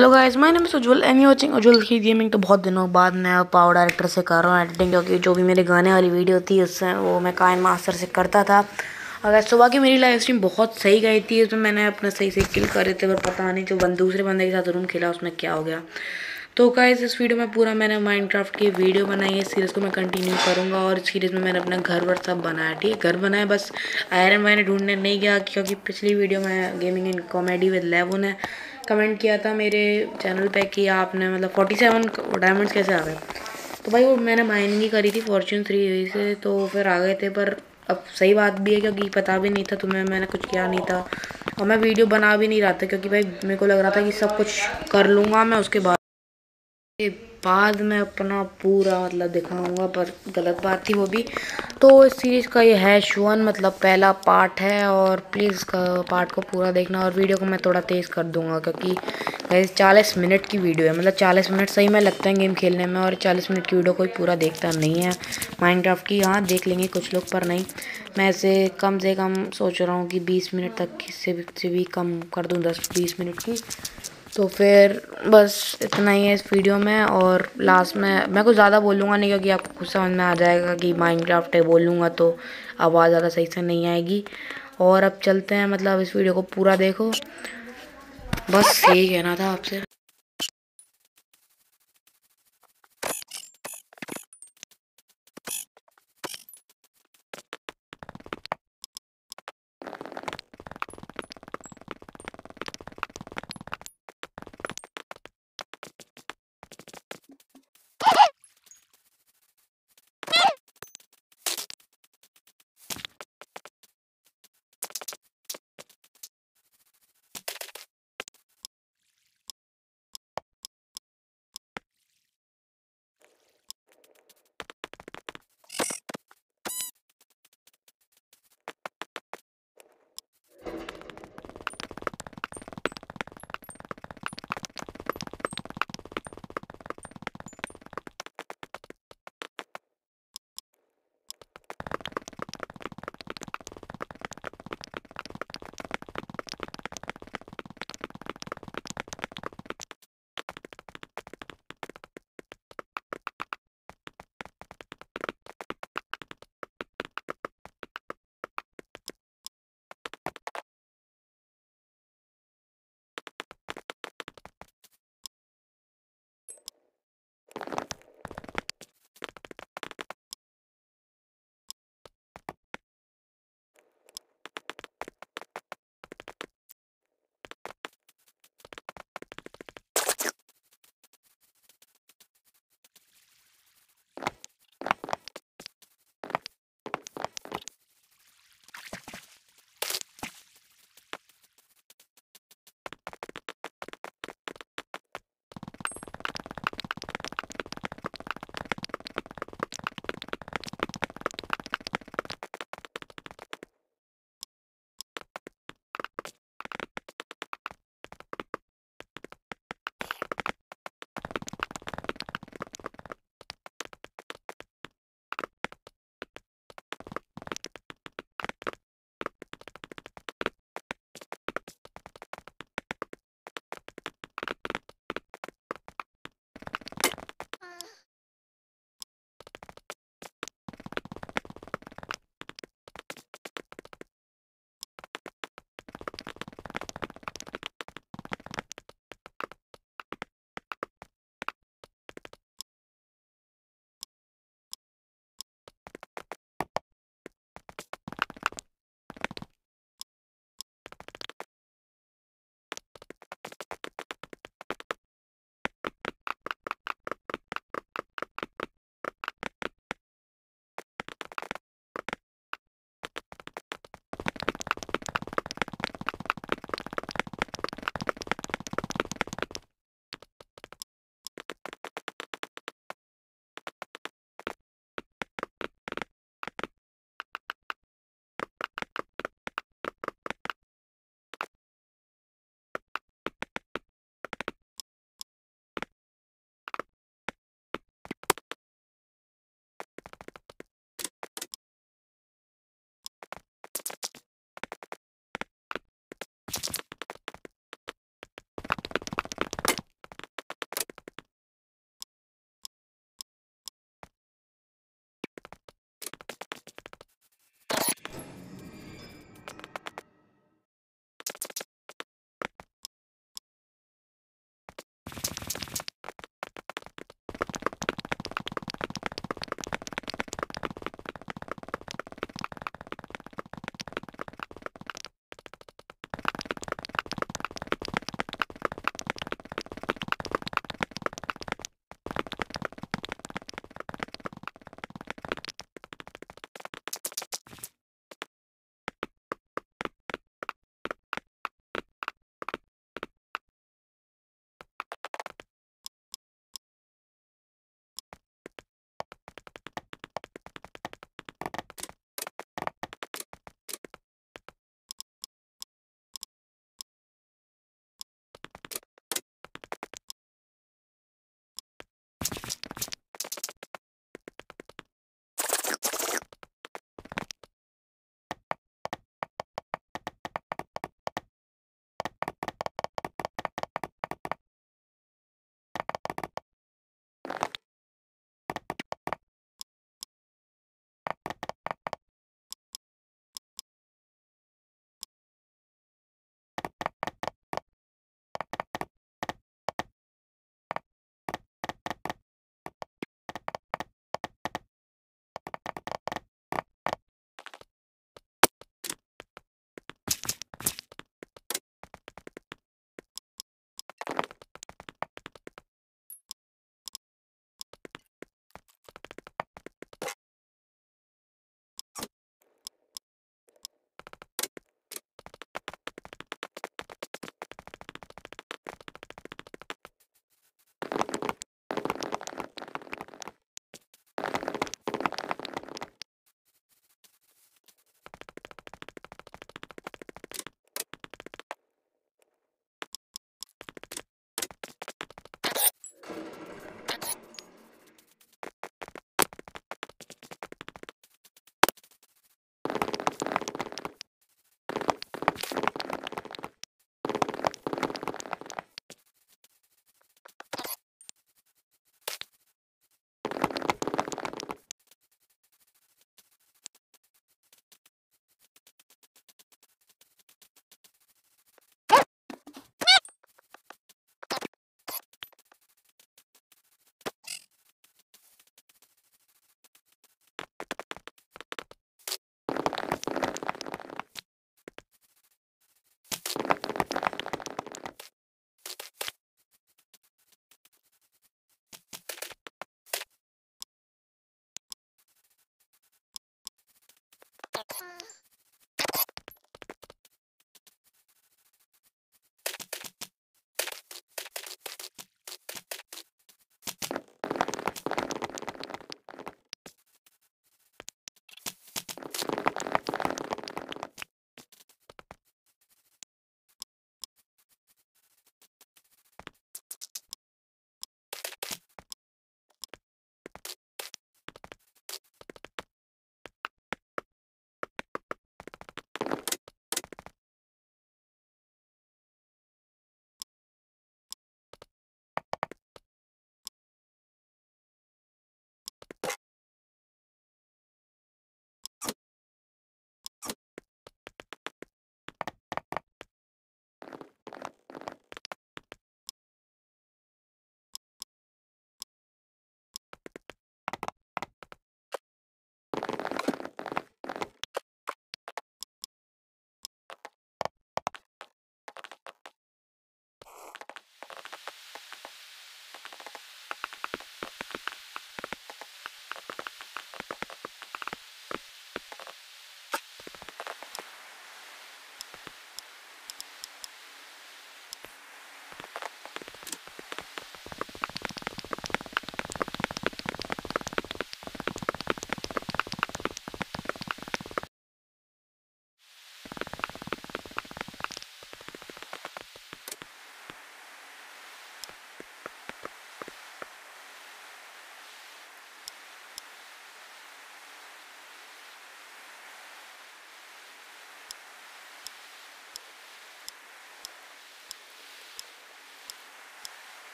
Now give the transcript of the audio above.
Hello guys, my name is Ujjwal and you watching Ujjwal की gaming. तो बहुत दिनों बाद मैं पावर डायरेक्टर से कर रहा हूँ एडिटिंग, क्योंकि जो भी मेरे गाने वाली वीडियो थी उससे वो मैं काइन मास्टर से करता था। अगर सुबह की मेरी लाइव स्ट्रीम बहुत सही गई थी, उसमें मैंने अपना सही से किल करे थे, पर पता नहीं जो दूसरे बंदे के साथ रूम खेला उसमें क्या हो गया। तो गाइस इस वीडियो में पूरा मैंने माइनक्राफ्ट की वीडियो बनाई है। इस सीरीज़ को मैं कंटिन्यू करूँगा और इस सीरीज़ में मैंने अपना घर वर सब बनाया। ठीक है, घर बनाया, बस आयरन वायरन ढूंढने नहीं गया, क्योंकि पिछली वीडियो में गेमिंग इन कॉमेडी विद लेवो ने कमेंट किया था मेरे चैनल पे कि आपने मतलब 47 डायमंड्स कैसे आ गए। तो भाई वो मैंने माइनिंग ही करी थी फॉर्च्यून 3 से, तो फिर आ गए थे। पर अब सही बात भी है, क्योंकि पता भी नहीं था तुम्हें, मैंने कुछ किया नहीं था और मैं वीडियो बना भी नहीं रहा था, क्योंकि भाई मेरे को लग रहा था कि सब कुछ कर लूँगा मैं, उसके बाद मैं अपना पूरा मतलब दिखाऊंगा। पर गलत बात थी वो भी। तो इस सीरीज़ का ये है मतलब पहला पार्ट है, और प्लीज़ इसका पार्ट को पूरा देखना। और वीडियो को मैं थोड़ा तेज़ कर दूंगा, क्योंकि 40 मिनट की वीडियो है। मतलब 40 मिनट सही में लगता है गेम खेलने में, और 40 मिनट की वीडियो कोई पूरा देखता नहीं है माइनक्राफ्ट की। हाँ, देख लेंगे कुछ लोग, पर नहीं। मैं ऐसे कम से कम सोच रहा हूँ कि 20 मिनट तक से भी कम कर दूँ, 10-20 मिनट की। तो फिर बस इतना ही है इस वीडियो में। और लास्ट में मैं कुछ ज़्यादा बोलूँगा नहीं, क्योंकि आपको कुछ समझ में आ जाएगा कि माइनक्राफ्ट है। बोलूँगा तो आवाज़ ज़्यादा सही से नहीं आएगी। और अब चलते हैं, मतलब इस वीडियो को पूरा देखो, बस यही कहना था आपसे।